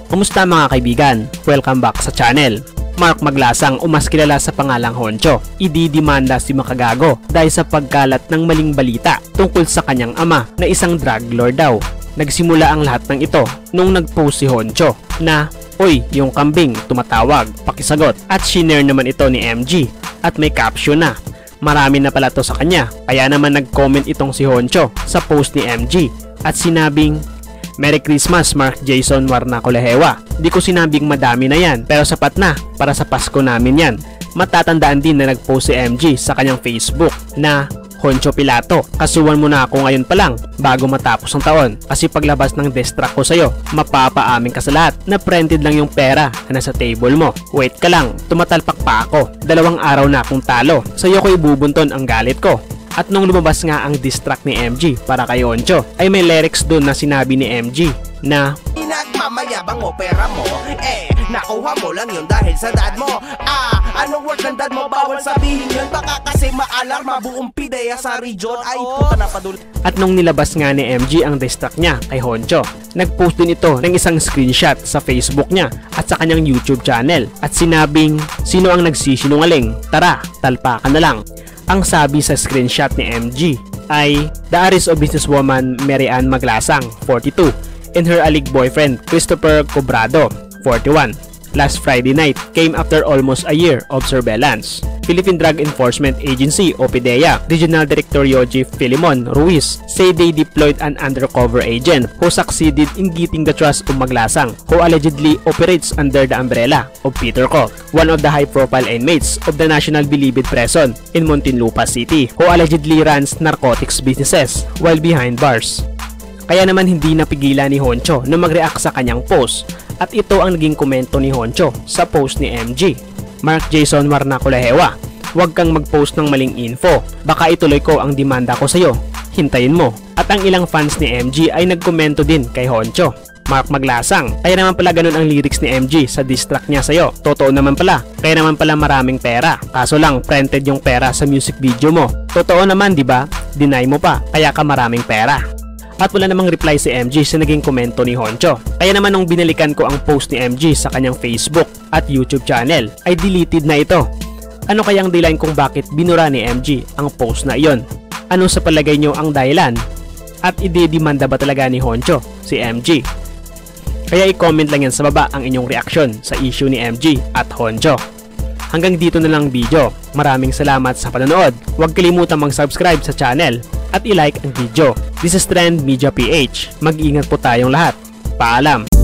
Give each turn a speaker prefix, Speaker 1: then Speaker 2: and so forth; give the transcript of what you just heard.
Speaker 1: Kumusta mga kaibigan? Welcome back sa channel. Mark Maglasang o mas kilala sa pangalang Honcho, ididimanda si Makagago dahil sa pagkalat ng maling balita tungkol sa kanyang ama na isang drug lord daw. Nagsimula ang lahat ng ito nung nag-post si Honcho na, "Oy, yung kambing, tumatawag, pakisagot." At shinare naman ito ni MG at may caption na, "Marami na pala to sa kanya." Kaya naman nag-comment itong si Honcho sa post ni MG at sinabing, "Merry Christmas Mark Jason Warnacolehewa. Di ko sinabing madami na yan pero sapat na para sa Pasko namin yan." Matatandaan din na nag-post si MG sa kanyang Facebook na, "Honcho Pilato, kasuhan mo na ako ngayon pa lang bago matapos ang taon kasi paglabas ng diss track ko sa'yo, mapapaamin ka sa lahat na printed lang yung pera na nasa table mo. Wait ka lang, tumatalpak pa ako. 2 araw na akong talo. Sa'yo ko ibubunton ang galit ko." At nung lumabas nga ang diss track ni MG para kay Honcho, ay may lyrics doon na sinabi ni MG na,
Speaker 2: "Nagmamayabang mo pera mo, nakuha mo lang yun dahil sa dad mo. Anong work ng dad mo? Bawal sabihin yun, baka kasi maalarma buong pideya sa region." Ay, puta na padul.
Speaker 1: At nung nilabas nga ni MG ang diss track niya kay Honcho, nag-post din ito ng isang screenshot sa Facebook niya at sa kanyang YouTube channel at sinabing, "Sino ang nagsisinungaling? Tara, talpakan na lang." Ang sabi sa screenshot ni MG ay, "The artist of businesswoman Mary Ann Maglasang, 42, and her alleged boyfriend Christopher Cobrado, 41, last Friday night came after almost a year of surveillance. Philippine Drug Enforcement Agency o PDEA Regional Director Yoji Filimon Ruiz say they deployed an undercover agent who succeeded in getting the trust of Maglasang, who allegedly operates under the umbrella of Peter Ko, one of the high-profile inmates of the National Bilibid Prison in Muntinlupa City, who allegedly runs narcotics businesses while behind bars." Kaya naman hindi napigilan ni Honcho na mag-react sa kanyang post at ito ang naging komento ni Honcho sa post ni MG. "Mark Jason Warnacolehewa, huwag kang mag-post ng maling info. Baka ituloy ko ang demanda ko sa'yo. Hintayin mo." At ang ilang fans ni MG ay nagkomento din kay Honcho. "Mark Maglasang, kaya naman pala ganun ang lyrics ni MG sa diss track niya sa'yo. Totoo naman pala, kaya naman pala maraming pera. Kaso lang, printed yung pera sa music video mo. Totoo naman, di ba? Deny mo pa, kaya ka maraming pera." At wala namang reply si MG sa naging komento ni Honcho. Kaya naman nung binalikan ko ang post ni MG sa kanyang Facebook at YouTube channel ay deleted na ito. Ano kayang dahilan kung bakit binura ni MG ang post na iyon? Ano sa palagay nyo ang dahilan? At idedemanda ba talaga ni Honcho si MG? Kaya i-comment lang yan sa baba ang inyong reaksyon sa issue ni MG at Honcho. Hanggang dito na lang video. Maraming salamat sa panonood. Huwag kalimutang mag-subscribe sa channel at i-like ang video. This is Trend Media PH. Mag-ingat po tayong lahat. Paalam!